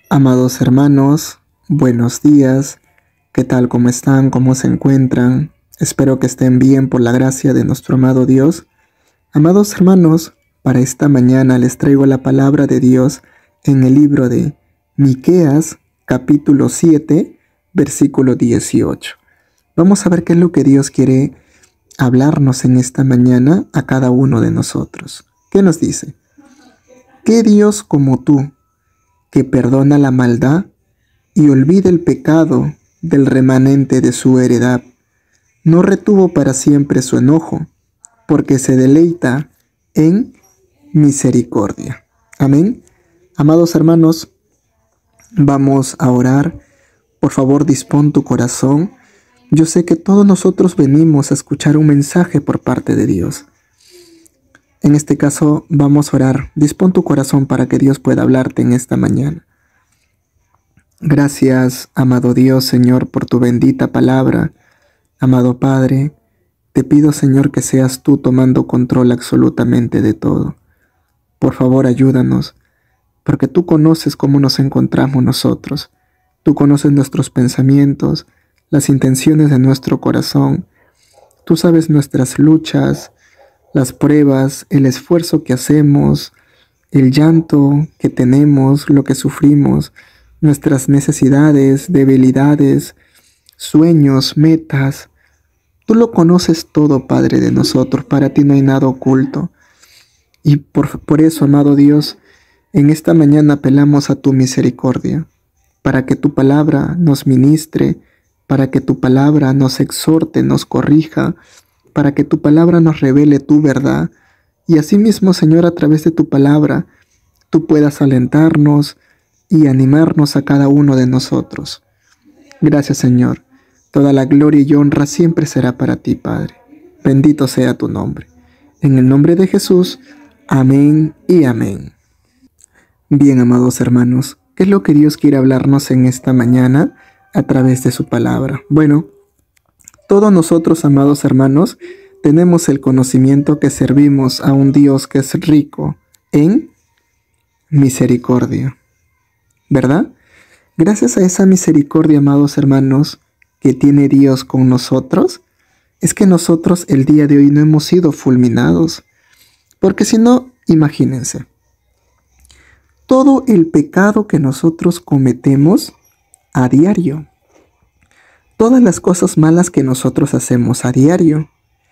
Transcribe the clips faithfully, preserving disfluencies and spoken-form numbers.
Amados hermanos, buenos días. ¿Qué tal? ¿Cómo están? ¿Cómo se encuentran? Espero que estén bien por la gracia de nuestro amado Dios. Amados hermanos, para esta mañana les traigo la palabra de Dios en el libro de Miqueas, capítulo siete, versículo dieciocho. Vamos a ver qué es lo que Dios quiere hablarnos en esta mañana a cada uno de nosotros. ¿Qué nos dice? ¿Qué Dios como tú, que perdona la maldad y olvida el pecado del remanente de su heredad, no retuvo para siempre su enojo, porque se deleita en misericordia? Amén. Amados hermanos, vamos a orar. Por favor, dispón tu corazón. Yo sé que todos nosotros venimos a escuchar un mensaje por parte de Dios. En este caso vamos a orar. Dispón tu corazón para que Dios pueda hablarte en esta mañana. Gracias, amado Dios, Señor, por tu bendita palabra. Amado Padre, te pido, Señor, que seas tú tomando control absolutamente de todo. Por favor, ayúdanos, porque tú conoces cómo nos encontramos nosotros. Tú conoces nuestros pensamientos, las intenciones de nuestro corazón. Tú sabes nuestras luchas, las pruebas, el esfuerzo que hacemos, el llanto que tenemos, lo que sufrimos, nuestras necesidades, debilidades, sueños, metas. Tú lo conoces todo, Padre de nosotros. Para ti no hay nada oculto. Y por, por eso, amado Dios, en esta mañana apelamos a tu misericordia, para que tu palabra nos ministre, para que tu palabra nos exhorte, nos corrija, para que tu palabra nos revele tu verdad. Y asimismo, Señor, a través de tu palabra, tú puedas alentarnos y animarnos a cada uno de nosotros. Gracias, Señor. Toda la gloria y honra siempre será para ti, Padre. Bendito sea tu nombre. En el nombre de Jesús, amén y amén. Bien, amados hermanos, ¿qué es lo que Dios quiere hablarnos en esta mañana a través de su palabra? Bueno, todos nosotros, amados hermanos, tenemos el conocimiento que servimos a un Dios que es rico en misericordia, ¿verdad? Gracias a esa misericordia, amados hermanos, que tiene Dios con nosotros, es que nosotros el día de hoy no hemos sido fulminados. Porque si no, imagínense, todo el pecado que nosotros cometemos a diario, todas las cosas malas que nosotros hacemos a diario,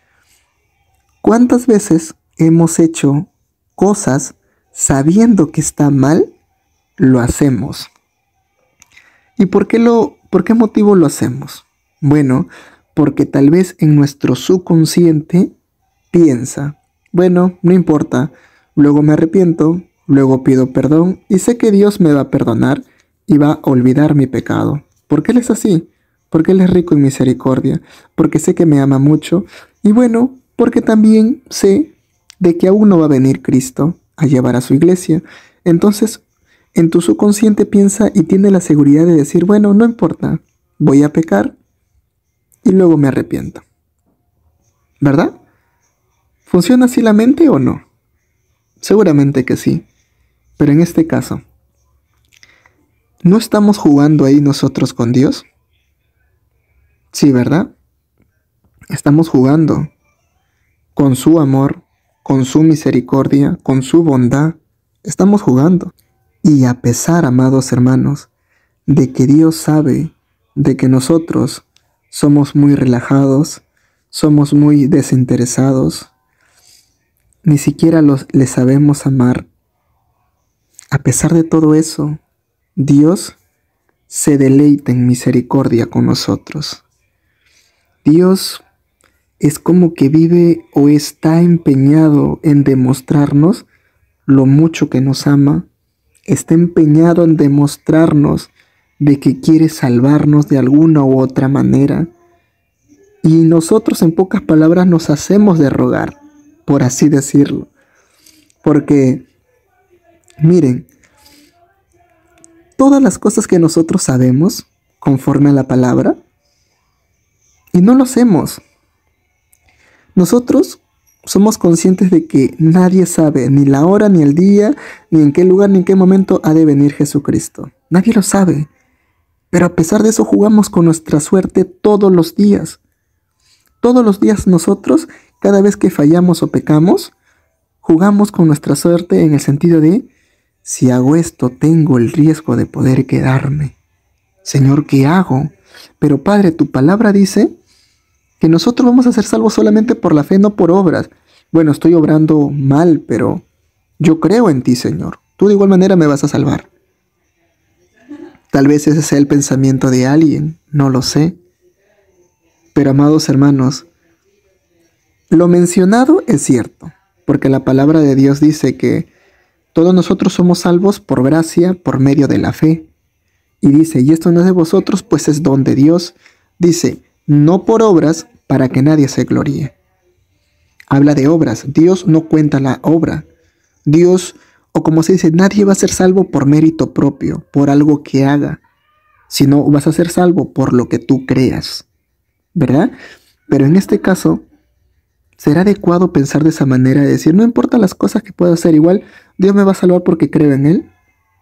¿cuántas veces hemos hecho cosas sabiendo que está mal? Lo hacemos. ¿Y por qué lo, por qué motivo lo hacemos? Bueno, porque tal vez en nuestro subconsciente piensa, bueno, no importa, luego me arrepiento, luego pido perdón y sé que Dios me va a perdonar y va a olvidar mi pecado. Porque Él es así, porque Él es rico en misericordia, porque sé que me ama mucho y bueno, porque también sé de que aún no va a venir Cristo a llevar a su iglesia. Entonces, en tu subconsciente piensa y tiene la seguridad de decir, bueno, no importa, voy a pecar y luego me arrepiento. ¿Verdad? ¿Funciona así la mente o no? Seguramente que sí. Pero en este caso, ¿no estamos jugando ahí nosotros con Dios? Sí, ¿verdad? Estamos jugando con su amor, con su misericordia, con su bondad. Estamos jugando. Y a pesar, amados hermanos, de que Dios sabe de que nosotros somos muy relajados, somos muy desinteresados, ni siquiera los, le sabemos amar, a pesar de todo eso, Dios se deleita en misericordia con nosotros. Dios es como que vive o está empeñado en demostrarnos lo mucho que nos ama. Está empeñado en demostrarnos de que quiere salvarnos de alguna u otra manera. Y nosotros, en pocas palabras, nos hacemos de rogar, por así decirlo. Porque, miren, todas las cosas que nosotros sabemos, conforme a la palabra, y no lo hacemos. Nosotros somos conscientes de que nadie sabe ni la hora, ni el día, ni en qué lugar, ni en qué momento ha de venir Jesucristo. Nadie lo sabe. Pero a pesar de eso jugamos con nuestra suerte todos los días. Todos los días nosotros, cada vez que fallamos o pecamos, jugamos con nuestra suerte en el sentido de, si hago esto, tengo el riesgo de poder quedarme. Señor, ¿qué hago? Pero Padre, tu palabra dice que nosotros vamos a ser salvos solamente por la fe, no por obras. Bueno, estoy obrando mal, pero yo creo en ti, Señor. Tú de igual manera me vas a salvar. Tal vez ese sea el pensamiento de alguien, no lo sé. Pero amados hermanos, lo mencionado es cierto, porque la palabra de Dios dice que todos nosotros somos salvos por gracia, por medio de la fe. Y dice, y esto no es de vosotros, pues es don de Dios. Dice, no por obras, para que nadie se gloríe. Habla de obras. Dios no cuenta la obra. Dios, o como se dice, nadie va a ser salvo por mérito propio, por algo que haga, sino vas a ser salvo por lo que tú creas, ¿verdad? Pero en este caso, ¿será adecuado pensar de esa manera? De decir, no importa las cosas que pueda hacer, igual Dios me va a salvar porque creo en Él.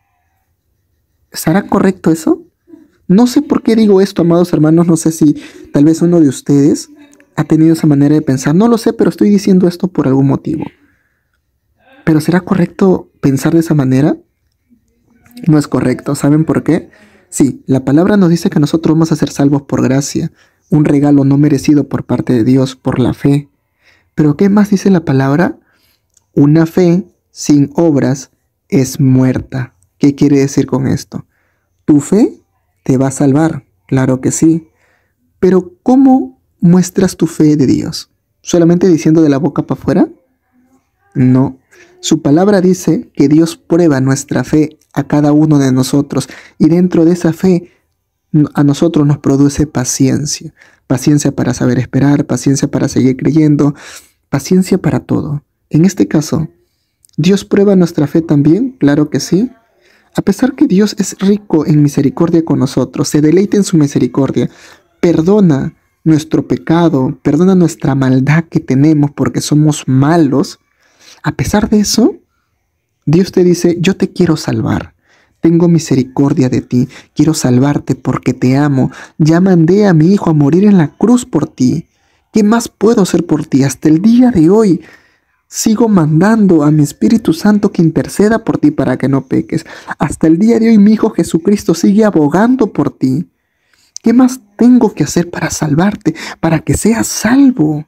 ¿Será correcto eso? No sé por qué digo esto, amados hermanos. No sé si tal vez uno de ustedes ha tenido esa manera de pensar. No lo sé, pero estoy diciendo esto por algún motivo. ¿Pero será correcto pensar de esa manera? No es correcto. ¿Saben por qué? Sí, la palabra nos dice que nosotros vamos a ser salvos por gracia, un regalo no merecido por parte de Dios, por la fe. ¿Pero qué más dice la palabra? Una fe sin obras es muerta. ¿Qué quiere decir con esto? Tu fe te va a salvar, claro que sí. Pero ¿cómo muestras tu fe de Dios? ¿Solamente diciendo de la boca para afuera? No. Su palabra dice que Dios prueba nuestra fe a cada uno de nosotros y dentro de esa fe a nosotros nos produce paciencia. Paciencia para saber esperar, paciencia para seguir creyendo, paciencia para todo. En este caso, ¿Dios prueba nuestra fe también? Claro que sí. A pesar que Dios es rico en misericordia con nosotros, se deleita en su misericordia, perdona nuestro pecado, perdona nuestra maldad que tenemos porque somos malos. A pesar de eso, Dios te dice, yo te quiero salvar, tengo misericordia de ti, quiero salvarte porque te amo, ya mandé a mi hijo a morir en la cruz por ti. ¿Qué más puedo hacer por ti? Hasta el día de hoy sigo mandando a mi Espíritu Santo que interceda por ti para que no peques. Hasta el día de hoy mi Hijo Jesucristo sigue abogando por ti. ¿Qué más tengo que hacer para salvarte, para que seas salvo?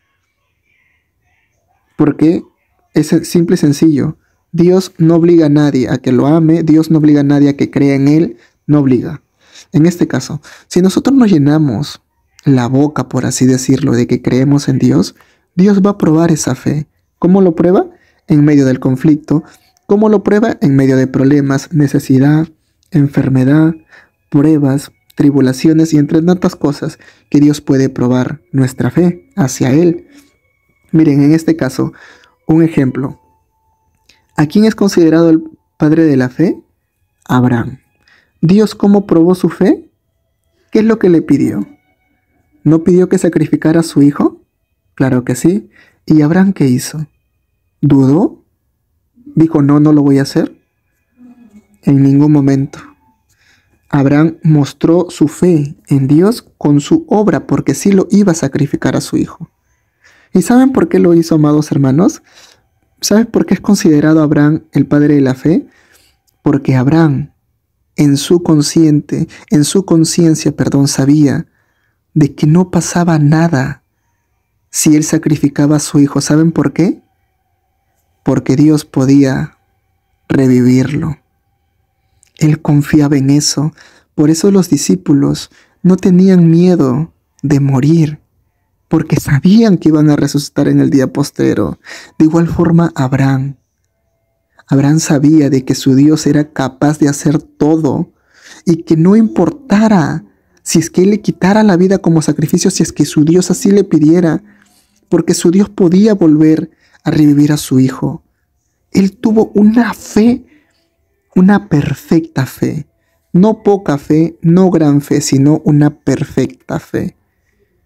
Porque es simple y sencillo. Dios no obliga a nadie a que lo ame, Dios no obliga a nadie a que crea en Él, no obliga. En este caso, si nosotros nos llenamos la boca, por así decirlo, de que creemos en Dios, Dios va a probar esa fe. ¿Cómo lo prueba? En medio del conflicto. ¿Cómo lo prueba? En medio de problemas, necesidad, enfermedad, pruebas, tribulaciones y entre tantas cosas que Dios puede probar nuestra fe hacia Él. Miren, en este caso, un ejemplo. ¿A quién es considerado el padre de la fe? Abraham. ¿Dios cómo probó su fe? ¿Qué es lo que le pidió? ¿No pidió que sacrificara a su hijo? Claro que sí. ¿Y Abraham qué hizo? ¿Dudó? ¿Dijo no, no lo voy a hacer? En ningún momento. Abraham mostró su fe en Dios con su obra porque sí lo iba a sacrificar a su hijo. ¿Y saben por qué lo hizo, amados hermanos? ¿Saben por qué es considerado Abraham el padre de la fe? Porque Abraham en su consciente, en su conciencia, perdón, sabía de que no pasaba nada si él sacrificaba a su hijo. ¿Saben por qué? Porque Dios podía revivirlo. Él confiaba en eso. Por eso los discípulos no tenían miedo de morir, porque sabían que iban a resucitar en el día postrero. De igual forma, Abraham. Abraham sabía de que su Dios era capaz de hacer todo y que no importara si es que él le quitara la vida como sacrificio, si es que su Dios así le pidiera, porque su Dios podía volver a revivir a su hijo. Él tuvo una fe, una perfecta fe. No poca fe, no gran fe, sino una perfecta fe.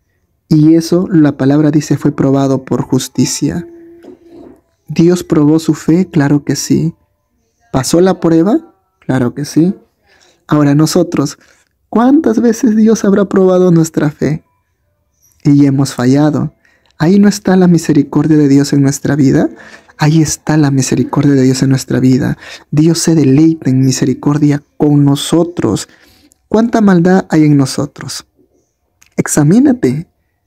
Y eso, la palabra dice, fue probado por justicia. ¿Dios probó su fe? Claro que sí. ¿Pasó la prueba? Claro que sí. Ahora nosotros, ¿cuántas veces Dios habrá probado nuestra fe? Y hemos fallado. Ahí no está la misericordia de Dios en nuestra vida. Ahí está la misericordia de Dios en nuestra vida. Dios se deleita en misericordia con nosotros. ¿Cuánta maldad hay en nosotros? Examínate.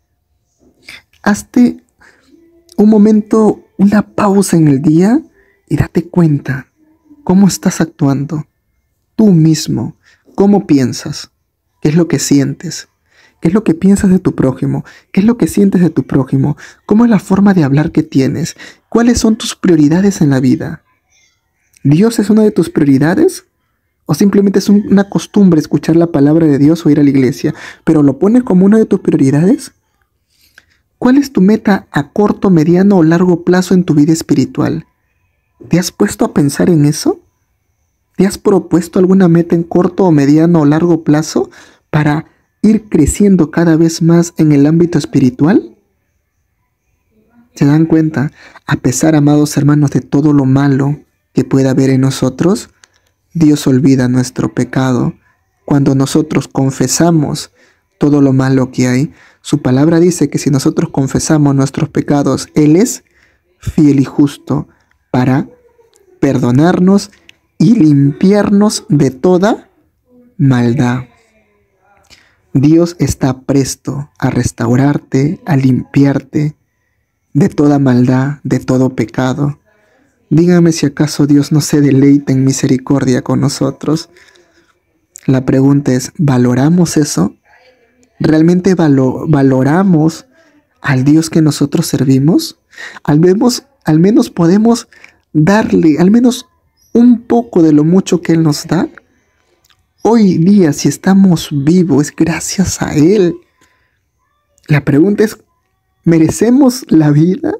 Hazte un momento, una pausa en el día y date cuenta cómo estás actuando. Tú mismo, ¿cómo piensas? ¿Qué es lo que sientes? ¿Qué es lo que piensas de tu prójimo? ¿Qué es lo que sientes de tu prójimo? ¿Cómo es la forma de hablar que tienes? ¿Cuáles son tus prioridades en la vida? ¿Dios es una de tus prioridades? ¿O simplemente es un- una costumbre escuchar la palabra de Dios o ir a la iglesia, pero lo pones como una de tus prioridades? ¿Cuál es tu meta a corto, mediano o largo plazo en tu vida espiritual? ¿Te has puesto a pensar en eso? ¿Te has propuesto alguna meta en corto o mediano o largo plazo para ir creciendo cada vez más en el ámbito espiritual? ¿Se dan cuenta? A pesar, amados hermanos, de todo lo malo que pueda haber en nosotros, Dios olvida nuestro pecado. Cuando nosotros confesamos todo lo malo que hay, su palabra dice que si nosotros confesamos nuestros pecados, Él es fiel y justo para perdonarnos y limpiarnos de toda maldad. Dios está presto a restaurarte, a limpiarte de toda maldad, de todo pecado. Dígame si acaso Dios no se deleita en misericordia con nosotros. La pregunta es, ¿valoramos eso? ¿Realmente valo- valoramos al Dios que nosotros servimos? Al menos, al menos podemos darle al menos un poco de lo mucho que Él nos da. Hoy día, si estamos vivos, es gracias a Él. La pregunta es, ¿merecemos la vida?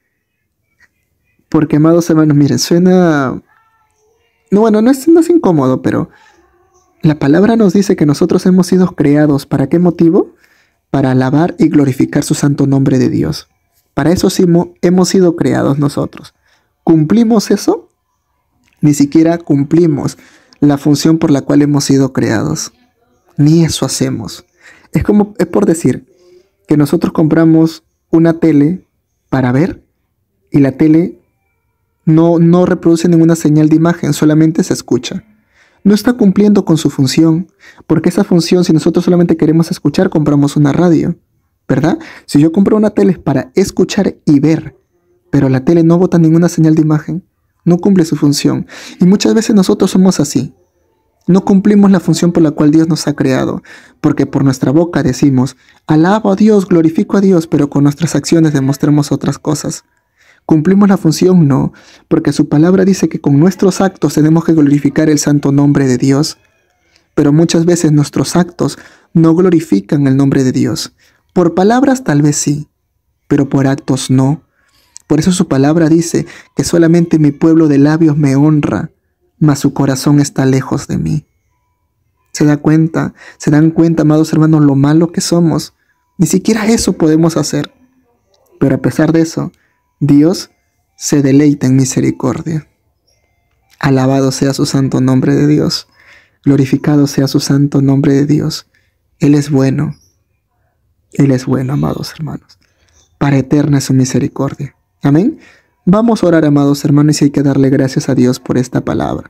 Porque, amados hermanos, miren, suena... No, bueno, no es, no es incómodo, pero la palabra nos dice que nosotros hemos sido creados. ¿Para qué motivo? Para alabar y glorificar su santo nombre de Dios. Para eso sí mo- hemos sido creados nosotros. ¿Cumplimos eso? Ni siquiera cumplimos la función por la cual hemos sido creados. Ni eso hacemos. Es como, es por decir que nosotros compramos una tele para ver y la tele no, no reproduce ninguna señal de imagen, solamente se escucha. No está cumpliendo con su función, porque esa función, si nosotros solamente queremos escuchar, compramos una radio, ¿verdad? Si yo compro una tele es para escuchar y ver, pero la tele no bota ninguna señal de imagen, no cumple su función. Y muchas veces nosotros somos así. No cumplimos la función por la cual Dios nos ha creado, porque por nuestra boca decimos, alabo a Dios, glorifico a Dios, pero con nuestras acciones demostramos otras cosas. ¿Cumplimos la función? No, porque su palabra dice que con nuestros actos tenemos que glorificar el santo nombre de Dios, pero muchas veces nuestros actos no glorifican el nombre de Dios. Por palabras tal vez sí, pero por actos no. Por eso su palabra dice que solamente mi pueblo de labios me honra, mas su corazón está lejos de mí. ¿Se da cuenta? ¿Se dan cuenta, amados hermanos, lo malo que somos? Ni siquiera eso podemos hacer. Pero a pesar de eso, Dios se deleita en misericordia. Alabado sea su santo nombre de Dios. Glorificado sea su santo nombre de Dios. Él es bueno. Él es bueno, amados hermanos. Para eterna es su misericordia. Amén. Vamos a orar, amados hermanos, y hay que darle gracias a Dios por esta palabra.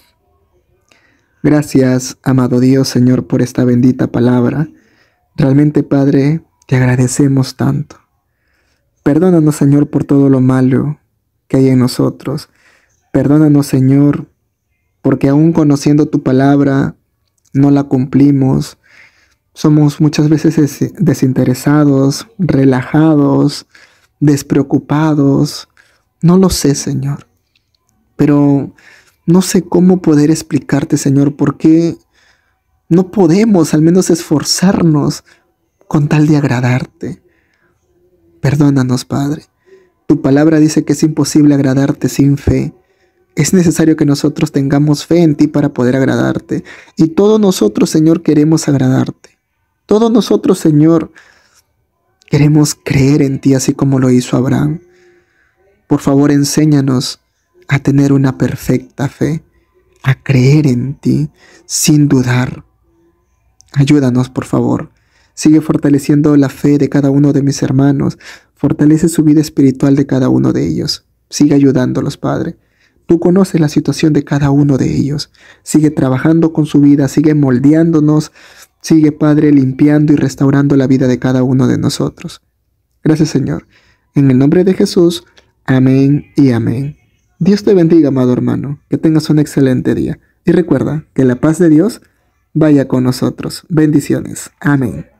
Gracias, amado Dios, Señor, por esta bendita palabra. Realmente, Padre, te agradecemos tanto. Perdónanos, Señor, por todo lo malo que hay en nosotros. Perdónanos, Señor, porque aún conociendo tu palabra, no la cumplimos. Somos muchas veces des- desinteresados, relajados, despreocupados. No lo sé, Señor. Pero no sé cómo poder explicarte, Señor, por qué no podemos al menos esforzarnos con tal de agradarte. Perdónanos, Padre. Tu palabra dice que es imposible agradarte sin fe. Es necesario que nosotros tengamos fe en ti para poder agradarte. Y todos nosotros, Señor, queremos agradarte. Todos nosotros, Señor, Queremos creer en ti así como lo hizo Abraham. Por favor, enséñanos a tener una perfecta fe, a creer en ti sin dudar. Ayúdanos, por favor. Sigue fortaleciendo la fe de cada uno de mis hermanos. Fortalece su vida espiritual de cada uno de ellos. Sigue ayudándolos, Padre. Tú conoces la situación de cada uno de ellos. Sigue trabajando con su vida, sigue moldeándonos. Sigue, Padre, limpiando y restaurando la vida de cada uno de nosotros. Gracias, Señor. En el nombre de Jesús, amén y amén. Dios te bendiga, amado hermano. Que tengas un excelente día. Y recuerda que la paz de Dios vaya con nosotros. Bendiciones. Amén.